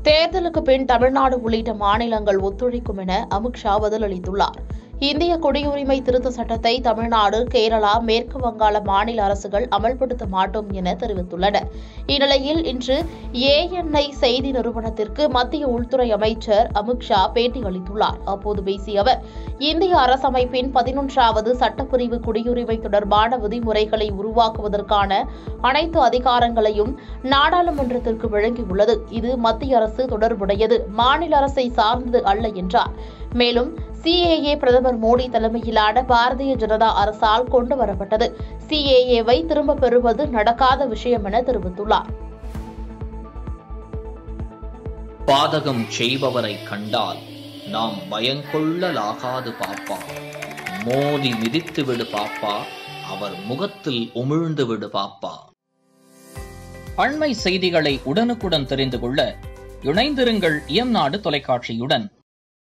தேர்தலுக்கு பின் தமிழ்நாடு உள்ளிட்ட மாநிலங்கள் ஒத்துழைக்கும் என அமித்ஷா பதிலளித்துள்ளார். இந்திய குடியுரிமை திருத்த சட்டத்தை தமிழ்நாடு, கேரளா, மேற்கு வங்காள மாநில அரசுகள் அமல்படுத்த மாட்டோம் என தெரிவித்துள்ளன. இந்நிலையில் இன்று ANI செய்தி நிறுவனத்திற்கு மத்திய உள்துறை அமைச்சர் அமித்ஷா பேட்டி அளித்துள்ளார். அப்போது பேசிய அவர், இந்திய அரசமைப்பின் 11வது சட்டப்பிரிவு குடியுரிமை தொடர்பான விதிமுறைகளை உருவாக்குவதற்கான அனைத்து அதிகாரங்களையும் நாடாளுமன்றத்திற்கு வழங்கியுள்ளது. இது மத்திய அரசு தொடர்புடையது, மாநில அரசை சார்ந்தது அல்ல என்றார். மேலும் CAA பிரதமர் மோடி தலைமையிலான பாரதிய ஜனதா அரசால் கொண்டுவரப்பட்டது. CAA-வை திரும்பப் பெறுவது நடக்காத விஷயம் என தெரிவித்துள்ளார். பாதகம் செய்பவரை கண்டால் நாம் பயங்கொள்ளலாகாது பாப்பா, மோதி மிதித்து விடு பாப்பா, அவர் முகத்தில் உமிழ்ந்து விடு பாப்பா. அண்மை செய்திகளை உடனுக்குடன் தெரிந்து கொள்ள இணைந்திருங்கள் இயம்நாடு தொலைக்காட்சியுடன்.